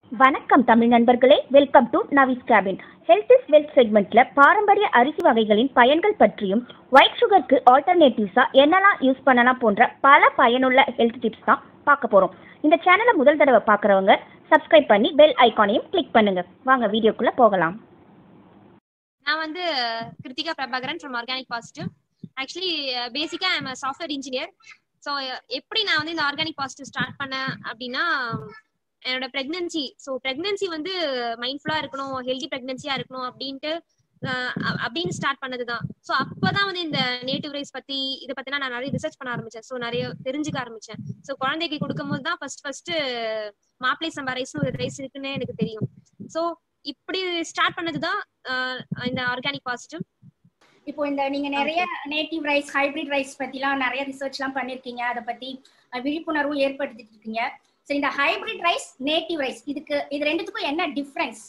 வணக்கம் தமிழ் நண்பர்களே, welcome to Navi's cabin. Health is wealth செக்மெண்ட்ல பாரம்பரிய அரிசி வகைகளின் பயன்கள் பற்றியும் ஒயிட் சுகருக்கு ஆல்டர்னேட்டிவ்ஸா என்னெல்லாம் யூஸ் பண்ணலாம் போன்ற பல பயனுள்ள ஹெல்த் டிப்ஸ் தான் பார்க்க போறோம். இந்த சேனலை முதல் தடவை பார்க்குறவங்க சப்ஸ்கிரைப் பண்ணி பெல் ஐக்கானையும் கிளிக் பண்ணுங்க. வாங்க வீடியோக்குள்ள போகலாம். நான் வந்து Kiruthiga Prabhakaran from organic positive. Actually பேசிக்கா I am software engineer. So எப்படி நான் வந்து இந்த ஆர்கானிக் பாசிட்டிவ் ஸ்டார்ட் பண்ணேன் அப்படின்னா, என்னோட பிரெக்னன்சி வந்து மைண்ட்ஃபுல்லா இருக்கணும், ஹெல்தி பிரெக்னன்சியா இருக்கணும் அப்படின்னு ஸ்டார்ட் பண்ணதுதான். ஸோ அப்பதான் வந்து இந்த நேட்டிவ் ரைஸ் பத்தி இதை பத்தினா நான் நிறைய ரிசர்ச் பண்ண ஆரம்பிச்சேன். ஸோ நிறைய தெரிஞ்சுக்க ஆரம்பிச்சேன். ஸோ குழந்தைக்கு கொடுக்கும் போது தான் ஃபர்ஸ்ட் மாப்பிளை சம்பா ரைஸ்னு ஒரு ரைஸ் இருக்குன்னு எனக்கு தெரியும். ஸோ இப்படி ஸ்டார்ட் பண்ணதுதான் இந்த ஆர்கானிக் பாசிட்டிவ். இப்போ இந்த நீங்க நிறைய நேட்டிவ் ரைஸ், ஹைபிரிட் ரைஸ் பத்திலாம் நிறைய ரிசர்ச்லாம் பண்ணிருக்கீங்க, அதை பத்தி விழிப்புணர்வும் ஏற்படுத்திட்டு இருக்கீங்க. சரி, இந்த ஹைபிரிட் ரைஸ், நேட்டிவ் ரைஸ், இது ரெண்டுத்துக்கும் என்ன டிஃபரன்ஸ்?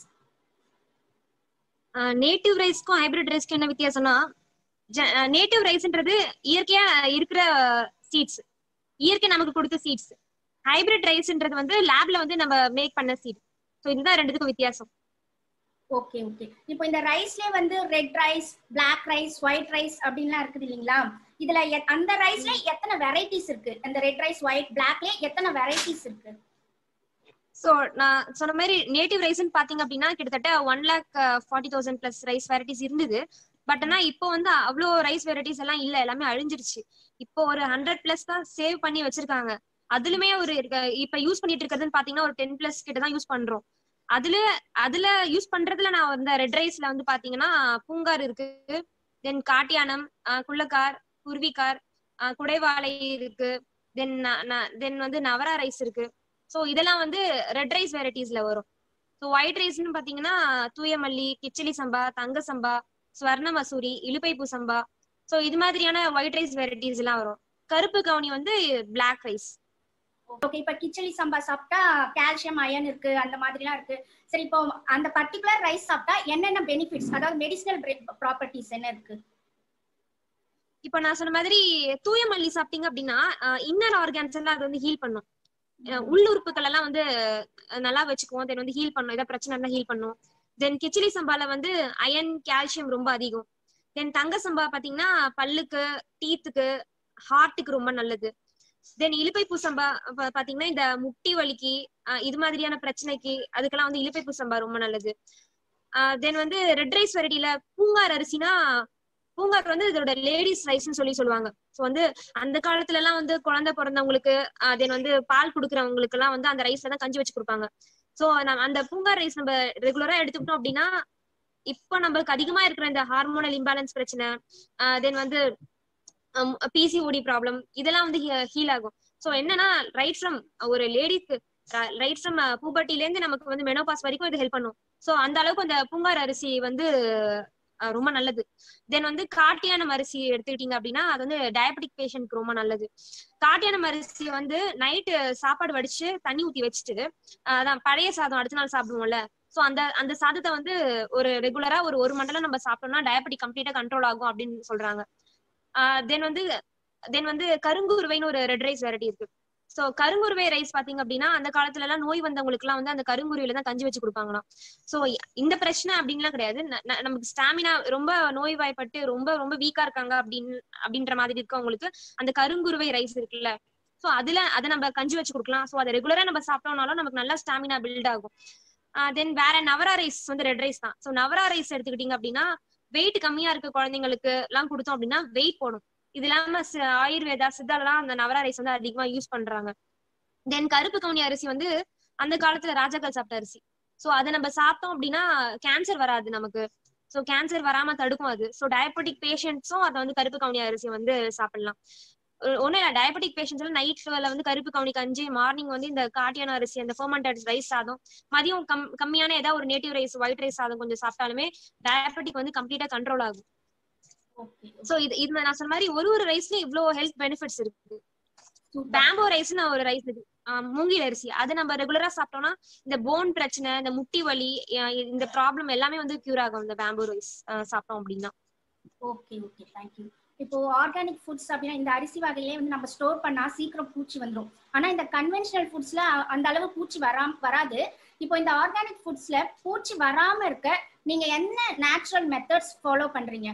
நேட்டிவ் ரைஸ்க்கும் ஹைபிரிட் ரைஸ்க்கும் என்ன வித்தியாசம்னா, நேட்டிவ் ரைஸ்ன்றது இயற்கையா இருக்கிற சீட்ஸ், இயற்கை நமக்கு கொடுத்த சீட்ஸ். ஹைபிரிட் ரைஸ்ன்றது வந்து லேப்ல வந்து நம்ம மேக் பண்ண சீட். ஸோ இதுதான் ரெண்டுத்துக்கும் வித்தியாசம். Okay okay. இப்போ இந்த ரைஸ்லயே வந்து red rice, black rice, white rice அப்படின்லாம் இருக்குது இல்லைங்களா? இதுல அந்த ரைஸ்ல எத்தனை வெரைட்டிஸ் இருக்கு? அந்த ரெட் ரைஸ், ஒயிட், பிளாக்ல எத்தனை வெரைட்டிஸ் இருக்கு? ஸோ நான் சொன்ன மாதிரி நேட்டிவ் ரைஸ்ன்னு பாத்தீங்க அப்படின்னா கிட்டத்தட்ட 1,40,000 பிளஸ் ரைஸ் வெரைட்டிஸ் இருந்தது. பட் ஆனா இப்போ வந்து அவ்வளோ ரைஸ் வெரைட்டிஸ் எல்லாம் இல்ல, எல்லாமே அழிஞ்சிருச்சு. இப்போ ஒரு 100 பிளஸ் தான் சேவ் பண்ணி வச்சிருக்காங்க. அதுலயுமே ஒரு இப்ப யூஸ் பண்ணிட்டு இருக்கிறதுன்னு பாத்தீங்கன்னா ஒரு 10 பிளஸ் கிட்ட தான் யூஸ் பண்றோம். அதுல யூஸ் பண்றதுல நான் இந்த ரெட் ரைஸ்ல வந்து பாத்தீங்கன்னா பூங்கார் இருக்கு, தென் காட்டியானம், குள்ளக்கார், குருவிக்கார், குடைவாழை இருக்கு, தென் வந்து நவரா ரைஸ் இருக்கு. ஸோ இதெல்லாம் வந்து ரெட் ரைஸ் வெரைட்டிஸ்ல வரும். ஸோ ஒயிட் ரைஸ்ன்னு பாத்தீங்கன்னா தூயமல்லி, கிச்சிலி சம்பா, தங்க சம்பா, ஸ்வர்ண மசூரி, இலுப்பைப்பூ சம்பா. ஸோ இது மாதிரியான ஒயிட் ரைஸ் வெரைட்டிஸ் எல்லாம் வரும். கருப்பு கவுனி வந்து பிளாக் ரைஸ். ஓகே. இப்ப கிச்சடி சம்பா சாப்பிட்டா கால்சியம், அயன் இருக்கு, அந்த மாதிரிலாம் இருக்கு. சரி, இப்போ அந்த பர்டிகுலர் ரைஸ் சாப்பிட்டா என்னென்ன பெனிஃபிட்ஸ், அதாவது மெடிசினல் ப்ராப்பர்ட்டிஸ் என்ன இருக்கு? இப்ப நான் சொன்ன மாதிரி தூயமல்லி சாப்பிட்டீங்க அப்படின்னா இன்னர் ஆர்கான்ஸ் எல்லாம் அது வந்து ஹீல் பண்ணும். உள்ளுறுப்புகள் எல்லாம் வந்து நல்லா வச்சுக்குவோம். தென் வந்து ஹீல் பண்ணும், ஏதாவது பிரச்சனை இருந்தா ஹீல் பண்ணும். தென் கிச்சிலி சம்பால வந்து அயன், கால்சியம் ரொம்ப அதிகம். தென் தங்க சம்பா பாத்தீங்கன்னா பல்லுக்கு, டீத்துக்கு, ஹார்ட்டுக்கு ரொம்ப நல்லது. தென் இலுப்பைப்பூ சம்பா பாத்தீங்கன்னா இந்த முட்டி வலிக்கு, இது மாதிரியான பிரச்சனைக்கு அதுக்கெல்லாம் வந்து இலுப்பைப்பூ சம்பா ரொம்ப நல்லது. தென் வந்து ரெட் ரைஸ் வெரைட்டில பூங்கார் அரிசினா, பூங்கார் வந்து இதோட லேடிஸ் ரைஸ்ன்னு சொல்லுவாங்க. ஸோ வந்து அந்த காலத்துல எல்லாம் வந்து குழந்தை பிறந்தவங்களுக்கு, தென் வந்து பால் குடுக்கறவங்களுக்கு எல்லாம் வந்து அந்த ரைஸ்ல தான் கஞ்சி வச்சு கொடுப்பாங்க. ஸோ அந்த பூங்கார் ரைஸ் நம்ம ரெகுலரா எடுத்துக்கிட்டோம் அப்படின்னா, இப்ப நம்மளுக்கு அதிகமா இருக்கிற இந்த ஹார்மோனல் இம்பேலன்ஸ் பிரச்சனை, தென் வந்து பிசிஓடி ப்ராப்ளம், இதெல்லாம் வந்து ஹீல் ஆகும். ஸோ என்னன்னா ரைட் ஃப்ரம் ஒரு லேடிக்கு, ரைட் ஃப்ரம் பூபர்ட்டில இருந்து நமக்கு வந்து மெனோபாஸ் வரைக்கும் இது ஹெல்ப் பண்ணும். ஸோ அந்த அளவுக்கு அந்த பூங்கார் அரிசி வந்து ரொம்ப நல்லது. தென் வந்து காட்டியானம் அரிசி எடுத்துக்கிட்டீங்க அப்படின்னா அது வந்து டயபெட்டிக் பேஷண்ட்க்கு ரொம்ப நல்லது. காட்டியானம் அரிசி வந்து நைட்டு சாப்பாடு வடிச்சு தண்ணி ஊத்தி வச்சுட்டு, அதான் பழைய சாதம் அடுத்த நாள் சாப்பிடுவோம்ல, ஸோ அந்த சாதத்தை வந்து ஒரு ரெகுலரா ஒரு மண்டலம் நம்ம சாப்பிட்டோம்னா டயபெட்டிக் கம்ப்ளீட்டா கண்ட்ரோல் ஆகும் அப்படின்னு சொல்றாங்க. தென் வந்து கருங்குருவைன்னு ஒரு ரெட் ரைஸ் வெரைட்டி இருக்கு. சோ கருங்குருவை ரைஸ் பாத்தீங்க அப்படின்னா அந்த காலத்துல எல்லாம் நோய் வந்தவங்களுக்கு எல்லாம் வந்து அந்த கருங்குருவில தான் கஞ்சி வச்சு கொடுப்பாங்களாம். சோ இந்த பிரச்சனை அப்படின்லாம் கிடையாது. நமக்கு ஸ்டாமினா ரொம்ப நோய்வாய்ப்பட்டு ரொம்ப ரொம்ப வீக்கா இருக்காங்க அப்படின்ற மாதிரி இருக்கவங்களுக்கு அந்த கருங்குருவை ரைஸ் இருக்குல்ல, சோ அதை நம்ம கஞ்சி வச்சு கொடுக்கலாம். சோ அதை ரெகுலரா நம்ம சாப்பிட்டோம்னாலும் நமக்கு நல்லா ஸ்டாமினா பில்ட் ஆகும். தென் வேற நவரா ரைஸ் வந்து ரெட் ரைஸ் தான். சோ நவரா ரைஸ் எடுத்துக்கிட்டீங்க அப்படின்னா வெயிட் கம்மியா இருக்க குழந்தைங்களுக்கு எல்லாம் கொடுத்தோம் அப்படின்னா வெயிட் போடும். இது இல்லாம ஆயுர்வேதா, சித்தாலாம் அந்த நவரா ரைஸ் வந்து அதிகமா யூஸ் பண்றாங்க. தென் கருப்பு கவுனி அரிசி வந்து அந்த காலத்துல ராஜாக்கள் சாப்பிட்ட அரிசி. சோ அதை நம்ம சாப்பிட்டோம் அப்படின்னா கேன்சர் வராது நமக்கு. சோ கேன்சர் வராம தடுக்கும் அது. சோ டயபெட்டிக் பேஷண்ட்ஸும் அதை வந்து கருப்பு கவுனி அரிசி வந்து சாப்பிடலாம். ஒன்னும் இல்ல, டயபெட்டிக் பேஷண்ட்ஸ் நைட்ல வந்து கருப்பு கவுனி கஞ்சி, மார்னிங் வந்து இந்த காட்டியான அரிசி அந்த ஃபெர்மெண்டட் ரைஸ் சாதம், மதியம் கம்மியான ஏதாவது ஒரு நேட்டிவ் ரைஸ், ஒயிட் ரைஸ் சாதம் கொஞ்சம் சாப்பிட்டாலுமே டயபெட்டிக் வந்து கம்ப்ளீட்டா கண்ட்ரோல் ஆகும். சோ இது நான் சொன்ன மாதிரி ஒரு ரைஸ்லயும் இவ்வளவு ஹெல்த் பெனிஃபிட்ஸ் இருக்கு. பேம்போ ரைஸ்னு ஒரு ரைஸ் இருக்கு, மூங்கில் அரிசி. அது நம்ம ரெகுலரா சாப்பிட்டோம்னா இந்த போன் பிரச்சனை, இந்த முட்டி வலி, இந்த ப்ராப்ளம் எல்லாமே வந்து கியூர் ஆகும் இந்த பேம்போ ரைஸ் சாப்பிட்டோம் அப்படின்னா. Okay okay, thank you. இப்போ ஆர்கானிக் ஃபுட்ஸ் அப்படின்னா இந்த அரிசி வகையிலே வந்து நம்ம ஸ்டோர் பண்ணா சீக்கிரம் பூச்சி வந்துடும். ஆனா இந்த கன்வென்ஷனல் ஃபுட்ஸ்ல அந்த அளவு பூச்சி வராது. இப்போ இந்த ஆர்கானிக் ஃபுட்ஸ்ல பூச்சி வராம இருக்க நீங்க என்ன நேச்சுரல் மெத்தட்ஸ் ஃபாலோ பண்றீங்க?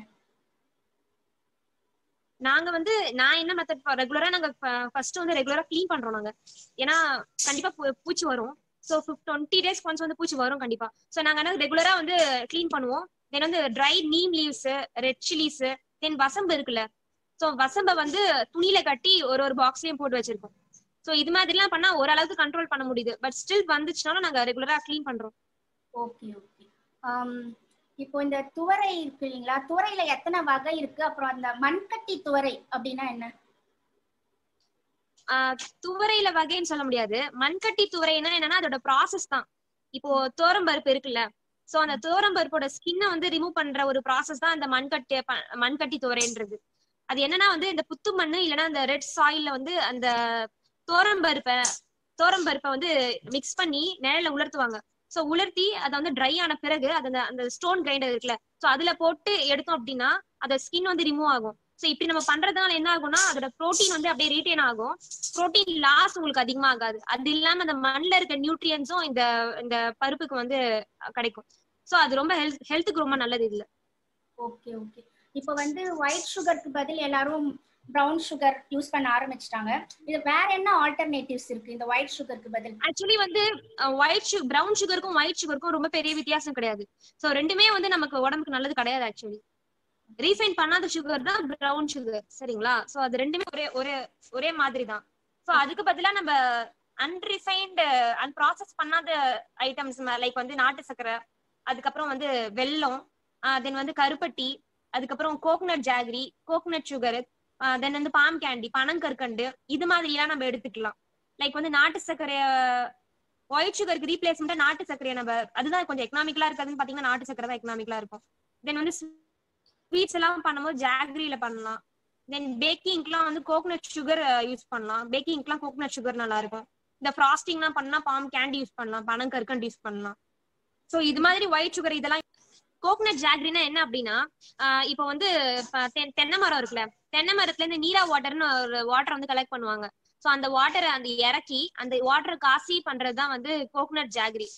நாங்க வந்து நான் என்ன மெத்தட் ரெகுலரா நாங்க ஃபர்ஸ்ட் வந்து ரெகுலரா க்ளீன் பண்றோம் நாங்க. ஏன்னா கண்டிப்பா பூச்சி வரும். ஸோ 20 டேஸ்க்கு ஒன்ஸ் வந்து பூச்சி வரும் கண்டிப்பா. ஸோ நாங்க என்ன ரெகுலரா வந்து க்ளீன் பண்ணுவோம். தென் வந்து dry neem leaves, red chillies, then வசம்பு இருக்குல்ல, ஸோ வசம்ப வந்து துணியில கட்டி ஒரு பாக்ஸ்லயும் போட்டு வச்சிருக்கோம். ஸோ இது மாதிரிலாம் பண்ணா ஓரளவுக்கு கண்ட்ரோல் பண்ண முடியுது. பட் ஸ்டில் வந்துச்சுனாலும் நாங்க ரெகுலரா க்ளீன் பண்றோம். Okay okay. இப்போ இந்த துவரை இருக்கு இல்லைங்களா, துவரையில எத்தனை வகை இருக்கு? அப்புறம் அந்த மண்கட்டி துவரை அப்படின்னா என்ன? துவரையில வகைன்னு சொல்ல முடியாது. மண்கட்டி துவரைன்னா என்னன்னா அதோட ப்ராசஸ் தான். இப்போ தோரம்பருப்பு இருக்குல்ல, சோ அந்த தோரம்பருப்போட ஸ்கின்னை வந்து ரிமூவ் பண்ற ஒரு ப்ராசஸ் தான் அந்த மண்கட்டி துவரைன்றது. அது என்னன்னா வந்து இந்த புத்து மண்ணு இல்லைன்னா அந்த ரெட் சாயில்ல வந்து அந்த தோரம்பருப்பை வந்து மிக்ஸ் பண்ணி நிழல உலர்த்துவாங்க. சோ உலர்த்தி அதை வந்து ட்ரை ஆன பிறகு அந்த ஸ்டோன் கிரைண்டர் இருக்குல்ல, சோ அதுல போட்டு எடுத்தோம் அப்படின்னா அந்த ஸ்கின் வந்து ரிமூவ் ஆகும். சோ இப்படி நம்ம பண்றதுனால என்ன ஆகும்னா அதோட ப்ரோட்டீன் வந்து அப்படியே ரீட்டைன் ஆகும். ப்ரோட்டீன் லாஸ் உங்களுக்கு அதிகமா ஆகாது. அது இல்லாம அந்த மண்ணில் இருக்க நியூட்ரியன்ஸும் இந்த இந்த பருப்புக்கு வந்து கிடைக்கும். சோ அது ரொம்ப ஹெல்த்துக்கு ரொம்ப நல்லது இதுல. Okay okay. இப்போ வந்து ஒயிட் சுகருக்கு பதில் எல்லாரும் பிரவுன் சுகர் யூஸ் பண்ண ஆரம்பிச்சிட்டாங்க. இது வேற என்ன ஆல்டர்னேட்டிவ்ஸ் இருக்கு இந்த ஒயிட் சுகருக்கு பதில்? ஆக்சுவலி வந்து பிரவுன் சுகருக்கும் ஒயிட் சுகருக்கும் ரொம்ப பெரிய வித்தியாசம் கிடையாது. சோ ரெண்டுமே வந்து நமக்கு உடம்புக்கு நல்லது கிடையாது. ஆக்சுவலி ரீஃபைன் பண்ணாத சுகர் தான் பிரவுன் சுகர், சரிங்களா? சோ அது ரெண்டுமே ஒரே ஒரே ஒரே மாதிரி தான். சோ அதுக்கு பதிலா நம்ம அன்ரிஃபைன்டு அன்ப்ராசஸ் பண்ணாத ஐட்டம்ஸ் லைக் வந்து நாட்டு சக்கரை, அதுக்கப்புறம் வந்து வெல்லம், தென் வந்து கருப்பட்டி, அதுக்கப்புறம் coconut jaggery, coconut sugar, then வந்து பாம் கேண்டி, பனங்கற்கண்டு, இது மாதிரி எல்லாம் நம்ம எடுத்துக்கலாம். லைக் வந்து நாட்டு சர்க்கரைய ஒயிட் சுகருக்கு ரீப்ளேஸ்மெண்டா நாட்டு சர்க்கரையை நம்ம அதுதான் கொஞ்சம் எக்கனாமிக்கலா இருக்காதுன்னு பாத்தீங்கன்னா நாட்டு சர்க்கரை தான் எக்கனாமிக்கலா இருக்கும். தென் வந்து ஸ்வீட்ஸ் எல்லாம் பண்ணும்போது ஜாகரியில பண்ணலாம். தென் பேக்கிங்க்குலாம் வந்து கோகனட் சுகர் யூஸ் பண்ணலாம். பேக்கிங்க்குலாம் கோகனட் சுகர் நல்லா இருக்கும். இந்த ஃப்ராஸ்டிங்லாம் பண்ணா பாம் கேண்டி யூஸ் பண்ணலாம், பனங்கற்கண்டு யூஸ் பண்ணலாம். சோ இது மாதிரி ஒயிட் சுகர் இதெல்லாம். கோகனட் ஜாகரினா என்ன அப்படின்னா இப்போ வந்து தென்னை மரம் இருக்குல்ல, தென்னை மரத்துல இருந்து நீரா வாட்டர்னு ஒரு வாட்டர் வந்து கலெக்ட் பண்ணுவாங்க. சோ அந்த வாட்டரை அந்த இறக்கி அந்த வாட்டர் காசி பண்றதுதான் வந்து கோகனட் ஜாகரி.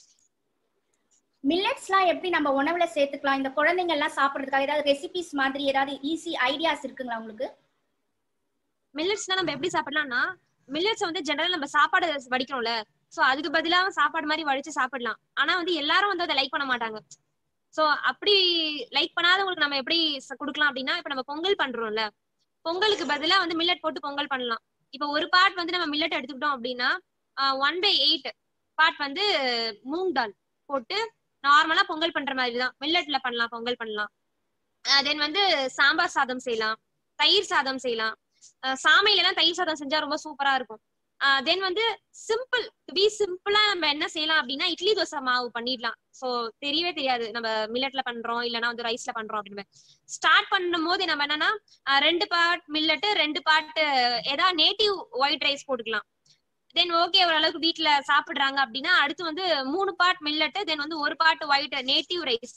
மில்லட்ஸ்லாம் எப்படி நம்ம உணவுல சேர்த்துக்கலாம்? இந்த குழந்தைங்க எல்லாம் சாப்பிடுறதுக்காக ஏதாவது ரெசிபிஸ் மாதிரி ஏதாவது ஈஸி ஐடியாஸ் இருக்குங்களா உங்களுக்கு? மில்லட்ஸ்னா நம்ம எப்படி சாப்பிடலாம்னா, மில்லட்ஸ் வந்து ஜெனரல் நம்ம சாப்பாடு வடிக்கிறோம்ல, சோ அதுக்கு பதிலா சாப்பாடு மாதிரி வடிச்சு சாப்பிடலாம். ஆனா வந்து எல்லாரும் வந்து அதை லைக் பண்ண மாட்டாங்க. சோ அப்படி லைக் பண்ணாதவங்களுக்கு நம்ம எப்படி கொடுக்கலாம் அப்படின்னா, இப்ப நம்ம பொங்கல் பண்றோம்ல, பொங்கலுக்கு பதிலா வந்து மில்லட் போட்டு பொங்கல் பண்ணலாம். இப்ப ஒரு பார்ட் வந்து நம்ம மில்லட் எடுத்துக்கிட்டோம் அப்படின்னா 1/8 பார்ட் வந்து மூங் தால் போட்டு நார்மலா பொங்கல் பண்ற மாதிரி தான் மில்லட்ல பண்ணலாம், பொங்கல் பண்ணலாம். தென் வந்து சாம்பார் சாதம் செய்யலாம், தயிர் சாதம் செய்யலாம். சாமையில எல்லாம் தயிர் சாதம் செஞ்சா ரொம்ப சூப்பரா இருக்கும். தென் வந்து சிம்பிளா நம்ம என்ன செய்யலாம் அப்படின்னா இட்லி தோசை மாவு பண்ணிடலாம். சோ தெரியவே தெரியாது நம்ம மில்லட்ல பண்றோம் இல்லைன்னா வந்து ரைஸ்ல பண்றோம் அப்படின்னு. ஸ்டார்ட் பண்ணும் போது நம்ம என்னன்னா 2 பார்ட் மில்லட் 2 பார்ட் ஏதாவது நேட்டிவ் ஒயிட் ரைஸ் போட்டுக்கலாம். தென் ஓகே ஓரளவுக்கு வீட்டுல சாப்பிடுறாங்க அப்படின்னா அடுத்து வந்து 3 பார்ட் மில்லட், தென் வந்து 1 part white native rice,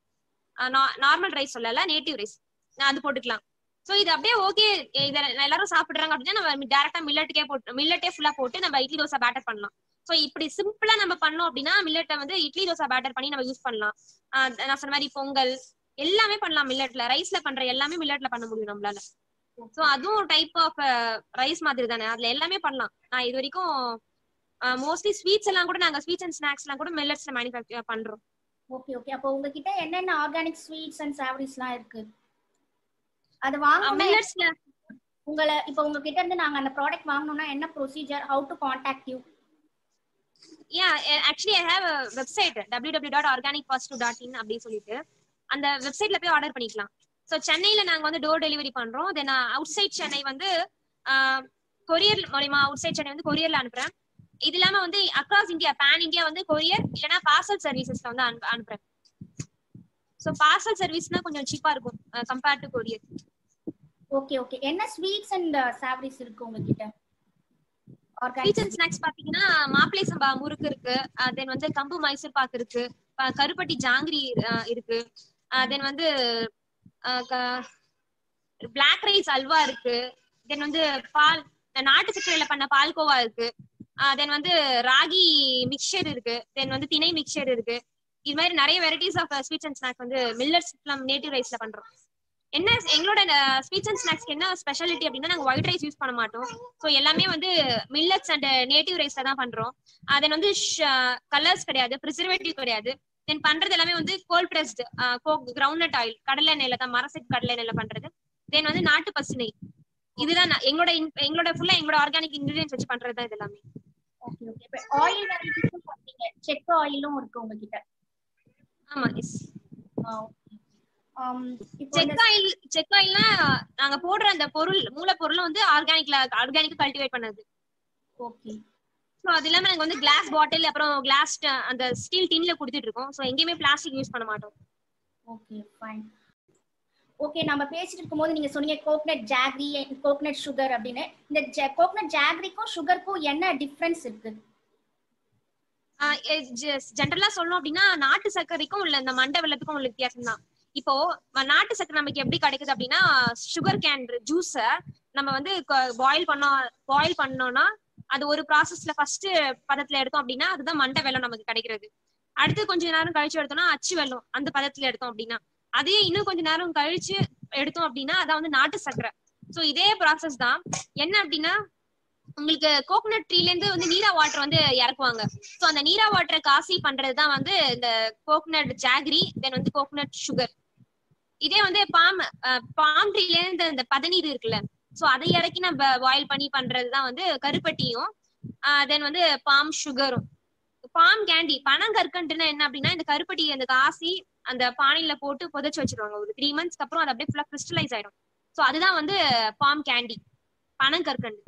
normal rice சொல்லல நேட்டிவ் ரைஸ், அது போட்டுக்கலாம். சோ இது அப்படியே ஓகே இத எல்லாரும் சாப்பிடுறாங்க அப்படின்னா நம்ம டைரக்டா மில்லட்டே ஃபுல்லா போட்டு நம்ம இட்லி தோசை பேட்டர் பண்ணலாம். சோ இப்படி சிம்பிளா நம்ம பண்ணோம் அப்படின்னா மில்லட்டை வந்து இட்லி தோசை பேட்டர் பண்ணி நம்ம யூஸ் பண்ணலாம். நான் சொன்ன மாதிரி பொங்கல் எல்லாமே பண்ணலாம் மில்லட்ல. ரைஸ்ல பண்ற எல்லாமே மில்லட்ல பண்ண முடியும் நம்மளால. சோ அதுவும் ஒரு டைப் ஆஃப் ரைஸ் மாதிரி தானே, அதுல எல்லாமே பண்ணலாம். நான் இது வரைக்கும் மோஸ்ட்லி ஸ்வீட்ஸ் எல்லாம் கூட நாங்க ஸ்வீட்ஸ் அண்ட் ஸ்நாக்ஸ் எல்லாம் கூட மில்லட்ஸ்ல மேனுஃபேக்சர் பண்றோம். Okay okay. அப்போ உங்ககிட்ட என்னென்ன ஆர்கானிக் ஸ்வீட்ஸ் அண்ட் சாவரிஸ்லாம் இருக்கு? அது வாங்கணும்னா மில்லட்ஸ்ல இப்போ உங்ககிட்ட இருந்து நாங்க அந்த ப்ராடக்ட் வாங்கணும்னா என்ன procedure, how to contact you? actually I have a website www.organicpositive.in அப்படின்னு சொல்லிட்டு அந்த வெப்சைட்ல போய் ஆர்டர் பண்ணிக்கலாம். சோ சென்னையில நாங்க வந்து டோர் டெலிவரி பண்றோம். தென் அவுட் சைட் சென்னை வந்து கொரியர் மூலமா அவுட் சைட் சென்னை வந்து கொரியர்ல அனுப்புறேன். இது இல்லாம வந்து அக்ராஸ் இந்தியா பேன் இந்தியா வந்து கொரியர் இல்லைன்னா பார்சல் சர்வீசஸ்ல வந்து அனுப்புறேன். சோ பார்சல் சர்வீஸ்னா கொஞ்சம் சீப்பா இருக்கும் compared to courier. Okay okay. என்ன ஸ்வீட்ஸ் அண்ட் சாவரிஸ் இருக்கு உங்ககிட்ட? ஸ்வீட்ஸ் அண்ட் ஸ்நாக்ஸ் பாத்தீங்கன்னா மாப்பிளை சம்பா முறுக்கு இருக்கு, தென் வந்து கம்பு மைசூர் பாக்கு இருக்கு, கருப்பட்டி ஜாங்கிரி இருக்கு, தென் வந்து பிளாக் ரைஸ் அல்வா இருக்கு, தென் வந்து பால் நாட்டு சர்க்கரையில பண்ண பால்கோவா இருக்கு, தென் வந்து ராகி மிக்சர் இருக்கு, தென் வந்து திணை மிக்சர் இருக்கு. இது மாதிரி நிறைய varieties of sweets and snacks வந்து மில்லட்ஸ் ஃப்ரம் நேட்டிவ் ரைஸ்ல பண்றோம். என்ன எங்களோட ஸ்வீட்ஸ் அண்ட் ஸ்நாக்ஸ்க்கு என்ன ஸ்பெஷாலிட்டி அப்படின்னா நாங்க ஒயிட் ரைஸ் யூஸ் பண்ண மாட்டோம். ஸோ எல்லாமே வந்து மில்லட்ஸ் அண்ட் நேட்டிவ் ரைஸ்ல தான் பண்றோம். தென் வந்து கலர்ஸ் கிடையாது, ப்ரிசர்வேட்டிவ் கிடையாது. தென் பண்றது எல்லாமே வந்து கோல்ட் பிரஸ்ட் கிரவுண்ட்நட் ஆயில், கடலை எண்ணெயில தான், மரசெட் கடலை எண்ணெயில பண்றது. தென் வந்து நாட்டு பசுனை. இதுதான் எங்களோட ஃபுல்லா எங்களோட ஆர்கானிக் இன்கிரிடியன்ஸ் வச்சு பண்றது தான் இது எல்லாமே. Okay okay. இப்போ ஆயில் வெரைட்டிஸும் பார்த்தீங்க, செக் ஆயிலும் இருக்கு உங்ககிட்ட. ஆமா எஸ். செக் ஆயில்னா நாங்க போடுற அந்த பொருள் மூலப்பொருளும் வந்து ஆர்கானிக்கா கல்டிவேட் பண்ணது. ஓகே. சோ அது இல்லாம நாங்க வந்து கிளாஸ் பாட்டில் அப்புறம் கிளாஸ் அந்த ஸ்டீல் டின்ல கொடுத்துட்டு இருக்கோம். சோ எங்கேயுமே பிளாஸ்டிக் யூஸ் பண்ண மாட்டோம். Okay fine. ஓகே, நம்ம பேசிட்டு இருக்கும்போது நீங்க சொன்னீங்க கோகனட் ஜாகரி, கோகனட் சுகர் அப்படின்னு. இந்த கோகனட் ஜாகரிக்கும் சுகருக்கும் என்ன டிஃபரன்ஸ் இருக்கு? ஜென்ரலா சொல்லணும் அப்படின்னா நாட்டு சர்க்கரைக்கும் உள்ள இந்த மண்டை வெள்ளத்துக்கும் உள்ள வித்தியாசம் தான். இப்போ நாட்டு சர்க்கரை நமக்கு எப்படி கிடைக்குது அப்படின்னா சுகர் கேன் ஜூஸ நம்ம வந்து பாயில் பண்ணோம்னா அது ஒரு ப்ராசஸ்ல ஃபர்ஸ்ட் பதத்துல எடுத்தோம் அப்படின்னா அதுதான் மண்டை வெல்லம் நமக்கு கிடைக்கிறது. அடுத்து கொஞ்ச நேரம் கழிச்சு எடுத்தோம்னா அச்சு வெல்லம் அந்த பதத்துல எடுத்தோம் அப்படின்னா, அதே இன்னும் கொஞ்ச நேரம் கழிச்சு எடுத்தோம் அப்படின்னா அதான் வந்து நாட்டு சர்க்கரை. சோ இதே ப்ராசஸ் தான். என்ன அப்படின்னா உங்களுக்கு கோகனட் ட்ரீல இருந்து வந்து நீரா வாட்டர் வந்து இறக்குவாங்க. சோ அந்த நீரா வாட்டரை காசி பண்றதுதான் வந்து இந்த கோகனட் ஜாகரி, தென் வந்து கோகனட் சுகர். இதே வந்து பாம் ட்ரீல இருந்து இந்த பதநீர் இருக்குல்ல, சோ அதை இறக்கி நம்ம பாயில் பண்ணி பண்றதுதான் வந்து கருப்பட்டியும், தென் வந்து பாம் சுகரும். பாம் கேண்டி, பனங்கற்கண்டுனா என்ன அப்படின்னா இந்த கருப்பட்டி அந்த காசி அந்த பானையில போட்டு புதைச்சு வச்சிருவாங்க. ஒரு 3 months அப்புறம் அது அப்படியே ஃபுல்லா கிறிஸ்டலைஸ் ஆயிடும். சோ அதுதான் வந்து பாம் கேண்டி, பனங்கற்கண்டு.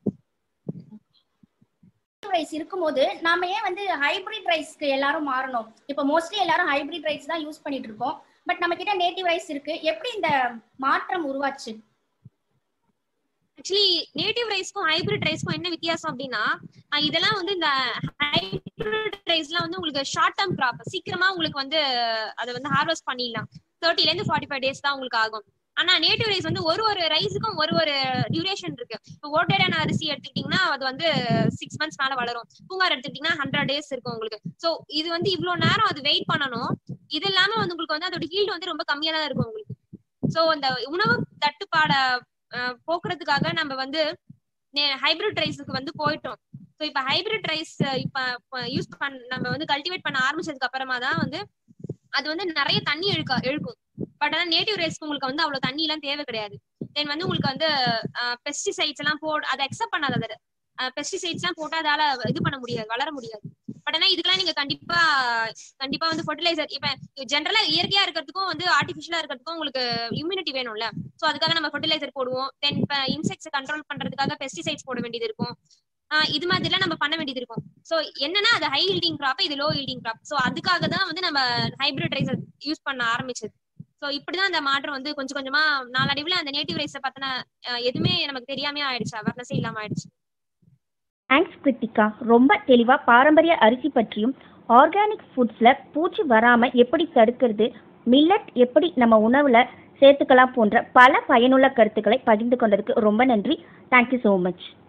ரைஸ் இருக்கும்போது நாம ஏன் வந்து ஹைபிரிட் ரைஸ்க்கு எல்லாரும் மாறணும்? இப்போ மோஸ்ட்லி எல்லாரும் ஹைபிரிட் ரைஸ் தான் யூஸ் பண்ணிட்டு இருக்கோம். பட் நம்ம கிட்ட நேட்டிவ் ரைஸ் இருக்கு. எப்படி இந்த மாற்றம் உருவாச்சு? ஆக்சுவலி நேட்டிவ் ரைஸ்க்கும் ஹைபிரிட் ரைஸ்க்கும் என்ன வித்தியாசம் அப்படின்னா இதெல்லாம் வந்து இந்த ஹைபிரிட் ரைஸ்லாம் வந்து உங்களுக்கு ஷார்ட் டேர்ம் கிராப், சீக்கிரமா உங்களுக்கு வந்து அதை வந்து ஹார்வெஸ்ட் பண்ணிடலாம். 30 to 45 days தான் உங்களுக்கு ஆகும். ஆனா நேட்டிவ் ரைஸ் வந்து ஒரு ரைஸுக்கும் ஒரு டியூரேஷன் இருக்கு. இப்போ ஓட்டேடான அரிசி எடுத்துக்கிட்டீங்கன்னா அது வந்து 6 months மேல வளரும். பூங்கார் எடுத்துக்கிட்டீங்கன்னா 100 days இருக்கும் உங்களுக்கு. சோ இது வந்து இவ்வளவு நேரம் அது வெயிட் பண்ணணும். இது இல்லாம வந்து உங்களுக்கு வந்து அதோட ஹீல்ட் வந்து ரொம்ப கம்மியா தான் இருக்கும் உங்களுக்கு. சோ அந்த உணவு தட்டுப்பாட போக்குறதுக்காக நம்ம வந்து ஹைபிரிட் ரைஸுக்கு வந்து போயிட்டோம். ஸோ இப்ப ஹைபிரிட் ரைஸ் இப்ப நம்ம வந்து கல்டிவேட் பண்ண ஆரம்பிச்சதுக்கு அப்புறமா தான் வந்து அது வந்து நிறைய தண்ணி இழுக்கும். பட் ஆனா நேட்டிவ் ரைஸ்க்கு உங்களுக்கு வந்து அவ்வளவு தண்ணி எல்லாம் தேவை கிடையாது. தென் வந்து உங்களுக்கு வந்து பெஸ்டிசைட்ஸ் எல்லாம் அதை அக்செப்ட் பண்ணாத பெஸ்டிசைட்ஸ் எல்லாம் போட்டு அதால இது பண்ண முடியாது, வளர முடியாது. பட் ஆனா இதுக்கெல்லாம் நீங்க கண்டிப்பா வந்து ஃபர்டிலைசர், இப்ப ஜென்ரலா இயற்கையா இருக்கிறதுக்கும் வந்து ஆர்டிபிஷியலா இருக்கிறதுக்கும் உங்களுக்கு இம்யூனிட்டி வேணும்ல. சோ அதுக்காக நம்ம ஃபர்டிலைசர் போடுவோம். தென் இப்ப இன்செக்ட்ஸ் கண்ட்ரோல் பண்றதுக்காக பெஸ்டிசைட்ஸ் போட வேண்டியது இருக்கும். இது மாதிரி எல்லாம் நம்ம பண்ண வேண்டியது இருக்கும். சோ என்னன்னா அது ஹை ஹீல்டிங் கிராப், இது லோ ஹீல்டிங் கிராப். சோ அதுக்காக தான் வந்து நம்ம ஹைபிரிட் ரைஸ் யூஸ் பண்ண ஆரம்பிச்சது. சோ இப்படிதான் அந்த மாற்றம் வந்து கொஞ்சம் கொஞ்சமா நாளடைவுல அந்த நேட்டிவ் ரைஸ பத்தின எதுவுமே நமக்கு தெரியாம ஆயிடுச்சு, அவேர்னஸே இல்லாம ஆயிடுச்சு. தேங்க்ஸ் கிருத்திகா. ரொம்ப தெளிவா பாரம்பரிய அரிசி பற்றியும் ஆர்கானிக் ஃபுட்ஸ்ல பூச்சி வராம எப்படி தடுக்கிறது, மில்லட் எப்படி நம்ம உணவுல சேர்த்துக்கலாம் போன்ற பல பயனுள்ள கருத்துக்களை பகிர்ந்து கொண்டதுக்கு ரொம்ப நன்றி. Thank you so much.